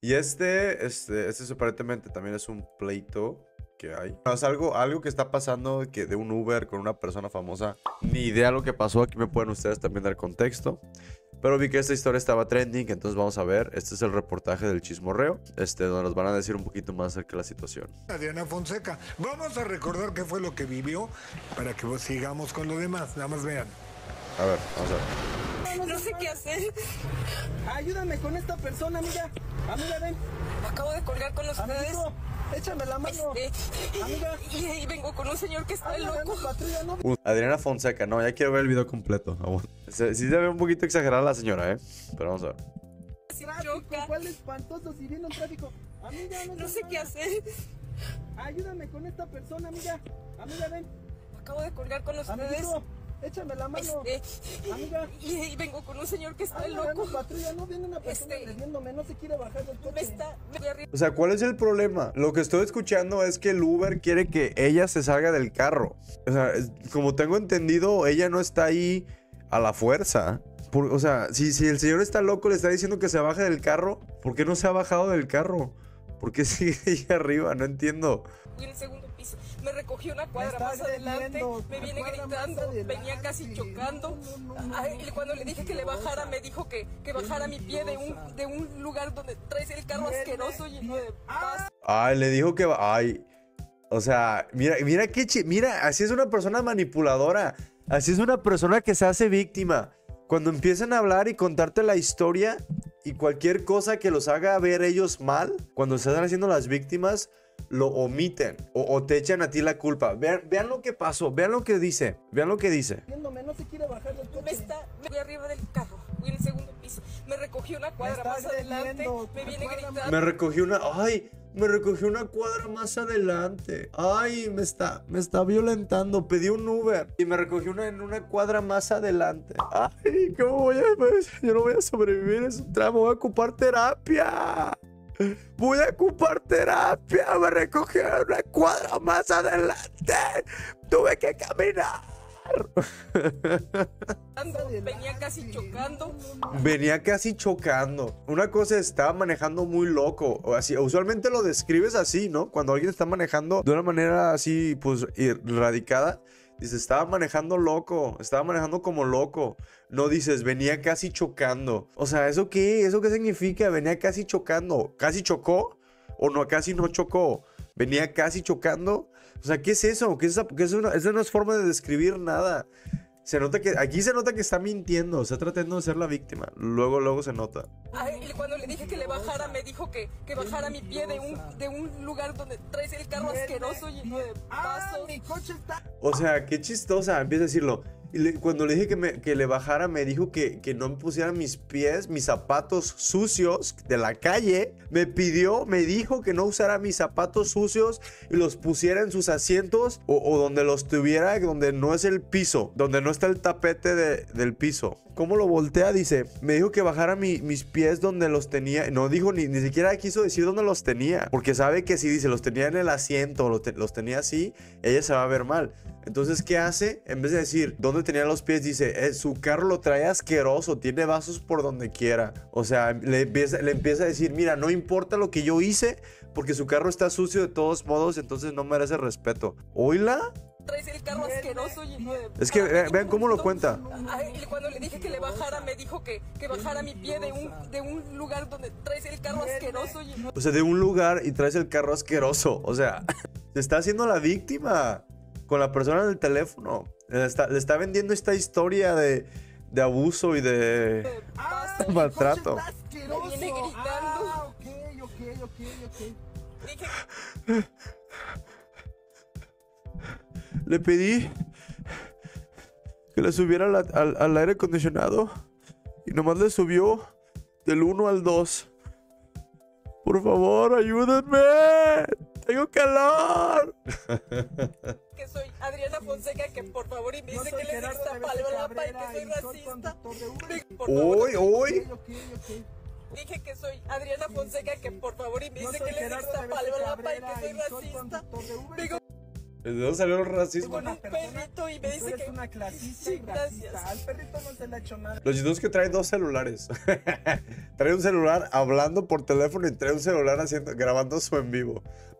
Y este aparentemente también es un pleito que hay. No, es algo que está pasando que de un Uber con una persona famosa. Ni idea lo que pasó. Aquí me pueden ustedes también dar contexto. Pero vi que esta historia estaba trending, entonces vamos a ver. Este es el reportaje del chismorreo, donde nos van a decir un poquito más acerca de la situación. Adriana Fonseca. Vamos a recordar qué fue lo que vivió para que sigamos con lo demás. Nada más vean. A ver, vamos a ver. No sé qué hacer. Ayúdame con esta persona, amiga. Amiga, ven. Acabo de colgar con ustedes. Amigo, échame la mano. Amiga. Y vengo con un señor que está Habla, loco. patrulla, no. Adriana Fonseca, no, ya quiero ver el video completo. Sí se ve un poquito exagerada la señora, pero vamos a ver. Tráfico, ¿cuál espantoso si viene un tráfico? Amiga, No sé qué hacer. Ayúdame con esta persona, amiga. Amiga, ven. Acabo de colgar con ustedes. Amigo, échame la mano. Amiga. Y vengo con un señor que está Habla, loco. patrulla, no viene una persona bebiéndome, no se quiere bajar del coche. Me voy arriba. O sea, ¿cuál es el problema? Lo que estoy escuchando es que el Uber quiere que ella se salga del carro. O sea, como tengo entendido, ella no está ahí a la fuerza. O sea, si el señor está loco, le está diciendo que se baje del carro, ¿por qué no se ha bajado del carro? ¿Por qué sigue ahí arriba? No entiendo. Fui en el segundo piso. Me recogió una cuadra más adelante. Me viene gritando. Venía casi chocando. Y cuando le dije que le bajara, me dijo que bajara mi pie de un lugar donde traes el carro asqueroso lleno de paz. Ay, le dijo que... Ay... O sea, mira, mira, así es una persona manipuladora. Así es una persona que se hace víctima. Cuando empiezan a hablar y contarte la historia y cualquier cosa que los haga ver ellos mal, cuando se están haciendo las víctimas, lo omiten o te echan a ti la culpa. Vean lo que pasó, vean lo que dice, vean lo que dice. No se quiere bajar del coche. Me voy arriba del carro, fui en el segundo piso. Me recogió una cuadra más adelante. Me viene gritando. Me recogió una... ¡Ay! Me recogió una cuadra más adelante. Ay, me está violentando. Pedí un Uber y me recogió en una cuadra más adelante. Ay, ¿cómo voy a...? Yo no voy a sobrevivir ese tramo. Voy a ocupar terapia. Voy a ocupar terapia. Me recogió una cuadra más adelante. Tuve que caminar. Venía casi chocando. Venía casi chocando. Una cosa, estaba manejando muy loco. O así, usualmente lo describes así, ¿no? Cuando alguien está manejando de una manera así, pues, erradicada. Dices, estaba manejando loco. Estaba manejando como loco. No dices, venía casi chocando. O sea, ¿eso qué? ¿Eso qué significa? Venía casi chocando. ¿Casi chocó? ¿O no, casi no chocó? ¿Venía casi chocando? O sea, ¿qué es eso? Esa no es forma de describir nada. Aquí se nota que está mintiendo, está tratando de ser la víctima. Luego se nota. Y cuando le dije que le bajara, me dijo que bajara mi pie de un lugar donde traes el carro asqueroso lleno de pasos. Mi coche está... O sea, qué chistosa, empieza a decirlo. Y cuando le dije que le bajara, me dijo que no me pusiera mis zapatos sucios de la calle. Me dijo que no usara mis zapatos sucios y los pusiera en sus asientos o donde los tuviera, donde no es el piso, donde no está el tapete del piso. ¿Cómo lo voltea? Dice, me dijo que bajara mis pies donde los tenía. No dijo, ni siquiera quiso decir dónde los tenía. Porque sabe que si dice, los tenía en el asiento, los tenía así, ella se va a ver mal. Entonces, ¿qué hace? En vez de decir dónde tenía los pies, dice, su carro lo trae asqueroso, tiene vasos por donde quiera. O sea, le empieza a decir, mira, no importa lo que yo hice, porque su carro está sucio de todos modos, entonces no merece respeto. ¿Oíla? Traes el carro asqueroso lleno de... Es que vean cómo lo cuenta. Y cuando le dije que le bajara, me dijo que bajara mi pie de un lugar donde traes el carro asqueroso lleno de... O sea, de un lugar y traes el carro asqueroso. O sea, se está haciendo la víctima con la persona del teléfono. Le está vendiendo esta historia de abuso y de maltrato. Me viene gritando. Ok. Dije... Le pedí que le subiera al aire acondicionado y nomás le subió del 1 al 2. Por favor, ayúdenme. Tengo calor. Que soy Adriana Fonseca, que por favor, y me dice que le gusta palabra y que soy racista. Hoy. Dije que soy Adriana Fonseca, que por favor, y me dice que le gusta palabra y que soy racista. ¿De dónde salió el racismo? Con un perrito y me dice que... una clasista Sí, y racista. gracias. Al perrito no se le ha hecho nada. Lo chistoso es que trae dos celulares. Trae un celular hablando por teléfono y trae un celular grabando su en vivo.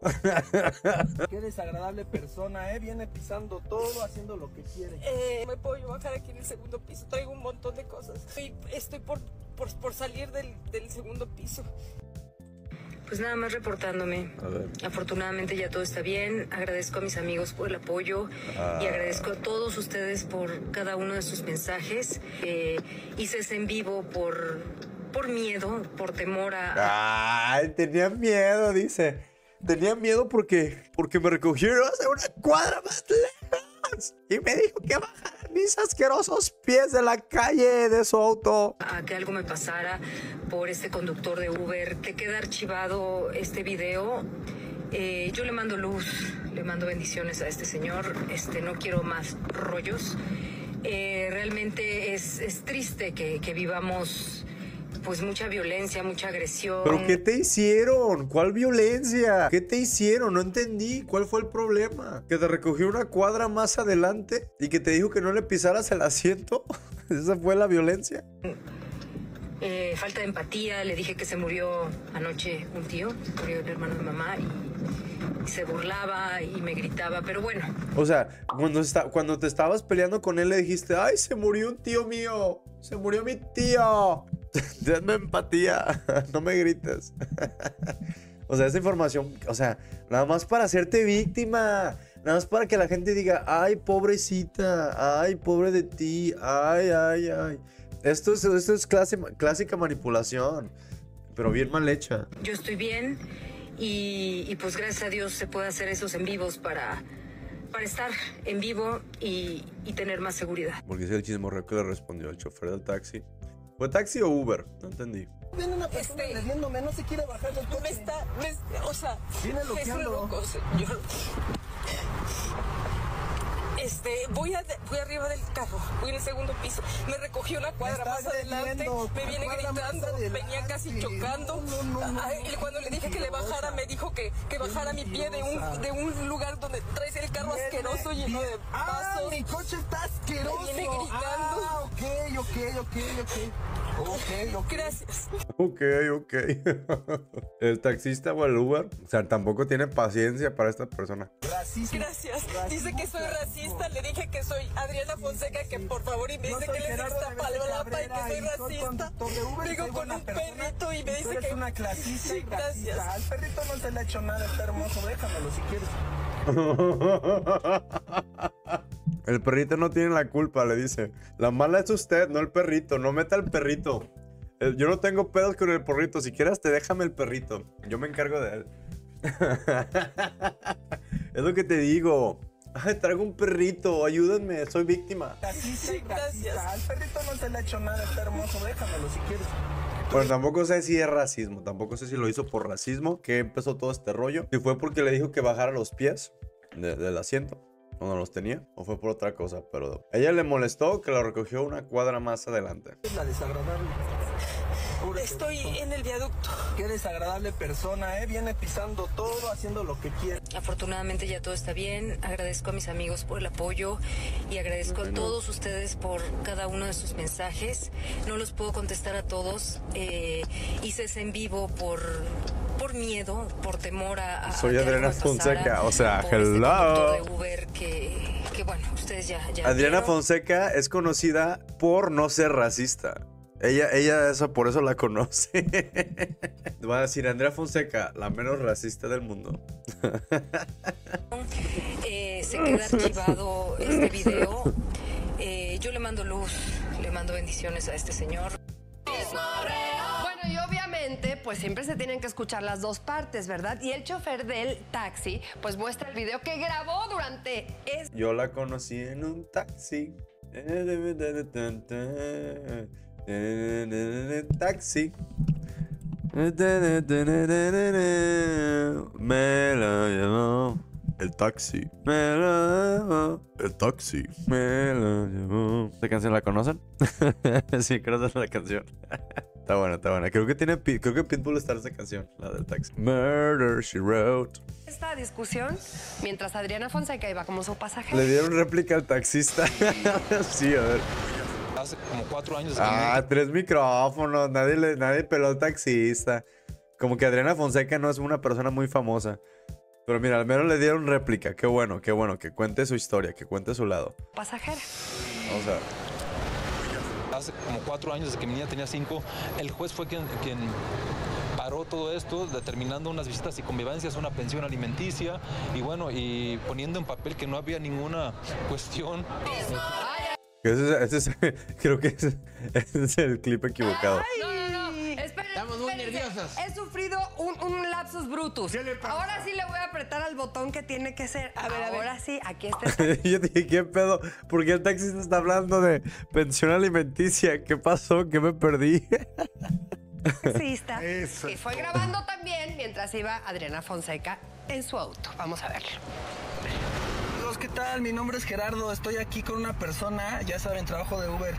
Qué desagradable persona, viene pisando todo, haciendo lo que quiere. ¿Me puedo yo bajar aquí en el segundo piso? Traigo un montón de cosas. Estoy por salir del segundo piso. Pues nada más reportándome. A ver. Afortunadamente ya todo está bien. Agradezco a mis amigos por el apoyo y agradezco a todos ustedes por cada uno de sus mensajes. Hice ese en vivo por miedo, por temor a... Ay, tenía miedo, dice. Tenía miedo porque me recogieron hace una cuadra más lejos. Y me dijo que bajara mis asquerosos pies de la calle de su auto. A que algo me pasara por este conductor de Uber, que queda archivado este video. Yo le mando luz, le mando bendiciones a este señor. No quiero más rollos. Realmente es triste que vivamos pues mucha violencia, mucha agresión. ¿Pero qué te hicieron? ¿Cuál violencia? ¿Qué te hicieron? No entendí. ¿Cuál fue el problema? ¿Que te recogió una cuadra más adelante y que te dijo que no le pisaras el asiento? ¿Esa fue la violencia? Falta de empatía. Le dije que se murió anoche un tío, se murió el hermano de mamá y se burlaba y me gritaba, pero bueno. O sea, cuando te estabas peleando con él le dijiste, ay, se murió un tío mío, se murió mi tío. Denme empatía, no me grites. O sea, esa información, o sea, nada más para hacerte víctima, nada más para que la gente diga, ay, pobrecita, ay, pobre de ti, ay, ay, ay. Esto es clásica manipulación, pero bien mal hecha. Yo estoy bien y pues gracias a Dios se puede hacer esos en vivos para estar en vivo y tener más seguridad. Porque es el chismorreo que le respondió el chofer del taxi. ¿Fue taxi o Uber? No entendí. Viene una persona agrediéndome, no se quiere bajar del coche. O sea, Viene es loqueando. loco, señor. Voy arriba del carro, voy en el segundo piso. Me recogió una cuadra más adelante, me viene gritando, venía casi chocando. Y cuando le dije que le bajara, me dijo que bajara mi pie de un lugar donde traes el carro asqueroso lleno de pasos. Mi coche está asqueroso. Me viene gritando. Ok. Gracias. Ok. El taxista o el Uber, o sea, tampoco tiene paciencia para esta persona. Racismo. Gracias. Dice que soy racista. Le dije que soy Adriana Fonseca, que por favor, y me dice que le gusta palolapa y que soy racista. Digo con un perrito y me dice que... una clasista y Sí, racista. gracias. Al perrito no se le ha hecho nada, está hermoso, déjamelo si quieres. El perrito no tiene la culpa, le dice. La mala es usted, no el perrito. No meta al perrito. Yo no tengo pedos con el perrito. Si quieres, déjame el perrito. Yo me encargo de él. Es lo que te digo. Ay, traigo un perrito. Ayúdenme, soy víctima. Clasista y Sí, racista. gracias. Al perrito no se le ha hecho nada, está hermoso, déjamelo si quieres. Bueno, tampoco sé si es racismo. Tampoco sé si lo hizo por racismo. Que empezó todo este rollo. Si fue porque le dijo que bajara los pies del asiento. No los tenía, o fue por otra cosa, pero ella le molestó que lo recogió una cuadra más adelante. Es la desagradable. Estoy en el viaducto. Qué desagradable persona, viene pisando todo, haciendo lo que quiere. Afortunadamente ya todo está bien. Agradezco a mis amigos por el apoyo y agradezco a todos ustedes por cada uno de sus mensajes. No los puedo contestar a todos. Hice ese en vivo por miedo, por temor a Soy que algo Adriana me pasara, Fonseca, o sea, por este hello. conductor de Uber que bueno, ustedes ya Adriana vieron. Fonseca es conocida por no ser racista. Ella eso, por eso la conoce. Te va a decir, Andrea Fonseca, la menos racista del mundo. Se queda archivado este video. Yo le mando luz, le mando bendiciones a este señor. Bueno, y obviamente, pues siempre se tienen que escuchar las dos partes, ¿verdad? Y el chofer del taxi, pues muestra el video que grabó durante Yo la conocí en un taxi. Taxi. Me lo llevó el taxi. Me lo llevó el taxi. Me lo llevó. ¿Esta canción la conocen? Sí, conocen la canción. Está buena, está buena. Creo que Pitbull está en esa canción, la del taxi. Murder, She Wrote. Esta discusión, mientras Adriana Fonseca iba como su pasajera. Le dieron réplica al taxista. Sí, a ver. Hace como 4 años. 3 micrófonos. Nadie peló al taxista. Como que Adriana Fonseca no es una persona muy famosa. Pero mira, al menos le dieron réplica. Qué bueno. Que cuente su historia, que cuente su lado. Pasajera. Vamos a ver. Hace como 4 años, desde que mi niña tenía 5, el juez fue quien paró todo esto, determinando unas visitas y convivencias, una pensión alimenticia y bueno, y poniendo en papel que no había ninguna cuestión. Creo que ese es el clip equivocado. No. Esperen, estamos muy nerviosos. He sufrido un lapsus brutus. Ahora sí le voy a apretar al botón que tiene que ser. A ver. Ahora sí, aquí está. Yo dije, ¿qué pedo? ¿Por qué el taxista está hablando de pensión alimenticia? ¿Qué pasó? ¿Qué me perdí? Taxista. Que fue grabando también mientras iba Adriana Fonseca en su auto. Vamos a verlo. Amigos, ¿qué tal? Mi nombre es Gerardo. Estoy aquí con una persona, ya saben, trabajo de Uber.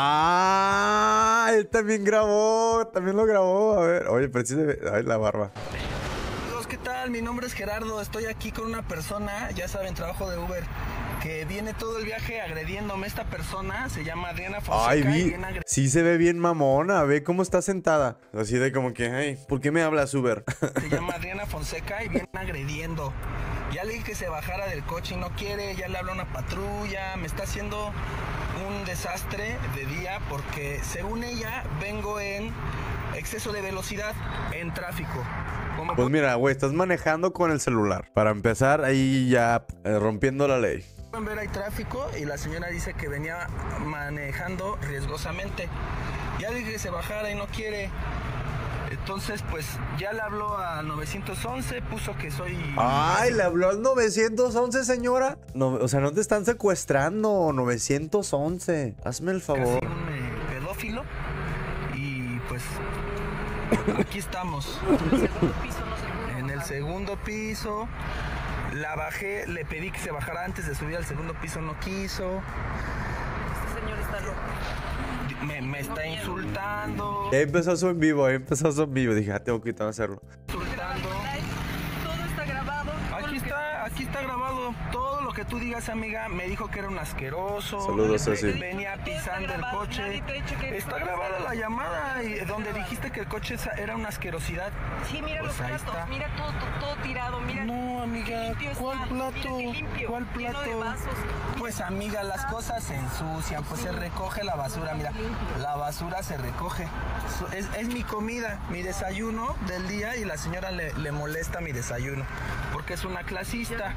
Él también grabó, también lo grabó. A ver, oye, precise, ay, la barba. Amigos, ¿qué tal? Mi nombre es Gerardo. Estoy aquí con una persona, ya saben, trabajo de Uber, que viene todo el viaje agrediéndome. Esta persona se llama Adriana Fonseca. Ay, sí se ve bien mamona, ve cómo está sentada. Así de como que, ay, ¿por qué me hablas Uber? Se llama Adriana Fonseca y viene agrediendo. Ya le dije que se bajara del coche y no quiere, ya le habló a una patrulla, me está haciendo un desastre de día porque según ella vengo en exceso de velocidad en tráfico. Pues mira, güey, estás manejando con el celular. Para empezar, ahí ya rompiendo la ley. Pueden ver, hay tráfico y la señora dice que venía manejando riesgosamente. Ya le dije que se bajara y no quiere. Entonces, pues, ya le habló al 911, puso que soy... Ay, ¿le habló al 911, señora? No, o sea, no te están secuestrando, 911. Hazme el favor. Casi un pedófilo. Y, pues, aquí estamos. En el segundo piso. La bajé, le pedí que se bajara antes de subir al segundo piso, no quiso. Este señor está loco. Me está insultando. Ahí empezó su en vivo, Dije, tengo que hacerlo. Insultando. Todo está grabado. Aquí está grabado. Todo lo que tú digas, amiga. Me dijo que era un asqueroso. Saludos, Ceci. Venía pisando el coche. Está grabada la llamada y donde dijiste que el coche era una asquerosidad. Sí, mira pues los platos. Mira todo tirado. Mira. No, amiga. ¿Cuál plato? ¿Cuál plato? Lleno de vasos. Pues, amiga, las cosas se ensucian. Pues se recoge la basura. Mira, la basura se recoge. Es mi comida, mi desayuno del día y la señora le molesta mi desayuno. Porque es una clasista.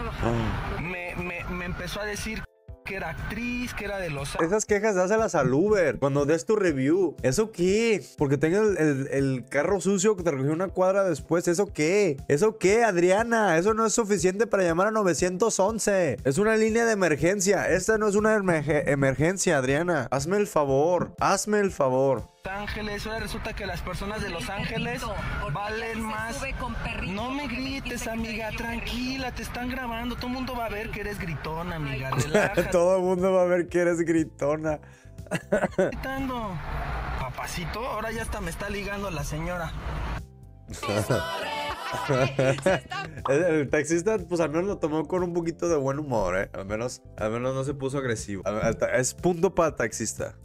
Me empezó a decir que era actriz, que era de los... Esas quejas dáselas al Uber cuando des tu review. ¿Eso qué? Porque tenga el carro sucio que te recogió una cuadra después. ¿Eso qué? ¿Eso qué, Adriana? Eso no es suficiente para llamar a 911. Es una línea de emergencia. Esta no es una emergencia, Adriana. Hazme el favor. Hazme el favor. Ángeles, ahora resulta que las personas de Los Ángeles valen más. No me grites, amiga, tranquila, te están grabando, todo el mundo va a ver que eres gritona, amiga, relájate. Todo el mundo va a ver que eres gritona. Gritando. Papacito, ahora ya hasta me está ligando la señora. El taxista, pues al menos lo tomó con un poquito de buen humor, ¿eh? Al menos no se puso agresivo. Es punto para el taxista.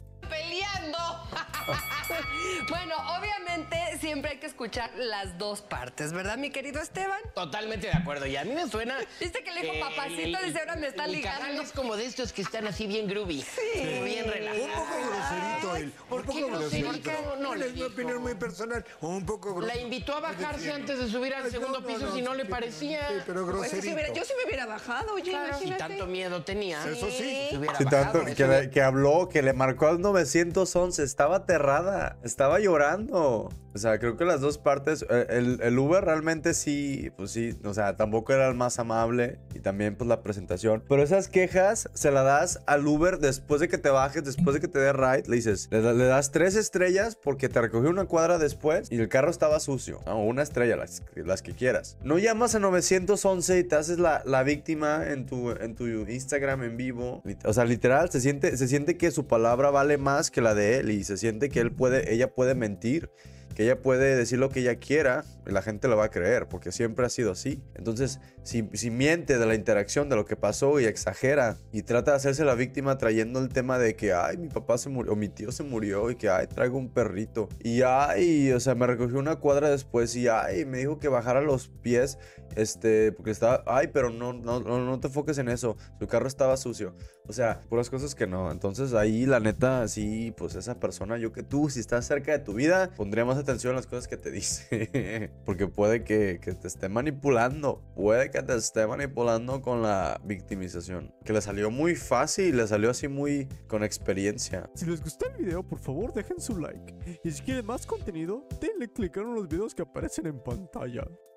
Bueno, obviamente siempre hay que escuchar las dos partes, ¿verdad, mi querido Esteban? Totalmente de acuerdo. Y a mí me suena... ¿Viste que le dijo papacito? Dice, ahora me está ligando. Canal es como de estos que están así bien groovy. Sí. Bien relajados. Un poco groserito él. ¿Por qué groserito? No, es mi opinión muy personal. Un poco la invitó a bajarse antes de subir al segundo piso si no le parecía. Sí, pero groserito. Yo sí me hubiera bajado, oye, Si tanto miedo tenía. Eso sí. Se hubiera Sí, bajado. tanto que habló, que le marcó al 911. Estaba aterrada. Estaba llorando. O sea, creo que las dos partes, el Uber realmente sí, pues sí, o sea, tampoco era el más amable y también pues la presentación. Pero esas quejas se las das al Uber después de que te bajes, después de que te dé ride, le dices, le das 3 estrellas porque te recogió una cuadra después y el carro estaba sucio. No, 1 estrella, las que quieras. No llamas a 911 y te haces la víctima en tu Instagram en vivo. O sea, literal, se siente que su palabra vale más que la de él y se siente que ella puede mentir, que ella puede decir lo que ella quiera y la gente lo va a creer, porque siempre ha sido así. Entonces, si miente de la interacción, de lo que pasó y exagera y trata de hacerse la víctima trayendo el tema de que, ay, mi papá se murió, o mi tío se murió y que, ay, traigo un perrito. Y, ay, o sea, me recogió una cuadra después y, ay, me dijo que bajara los pies, porque estaba, ay, pero no te enfoques en eso, su carro estaba sucio. O sea, puras cosas que no. Entonces, ahí, la neta, sí, pues esa persona, yo que tú, si estás cerca de tu vida, pondría más atención a las cosas que te dice. Porque puede que te esté manipulando. Puede que te esté manipulando con la victimización. Que le salió muy fácil, le salió así muy con experiencia. Si les gustó el video, por favor dejen su like. Y si quieren más contenido, denle click en los videos que aparecen en pantalla.